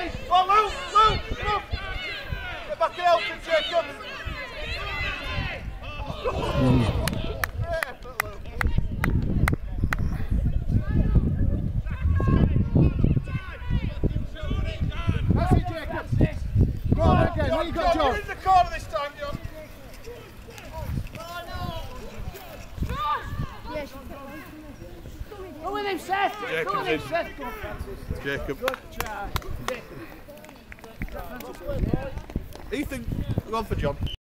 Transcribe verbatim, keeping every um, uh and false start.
Come on, Luke, Luke, come on. Get back and help him, Jacob. That's it, Jacob. Go on again, there you go, John. You're in the corner this time, John. Go with him, Seth. Jacob's Go with him, in. Seth. Go on, Francis. Jacob. Good try. Jacob. Ethan, go on for John.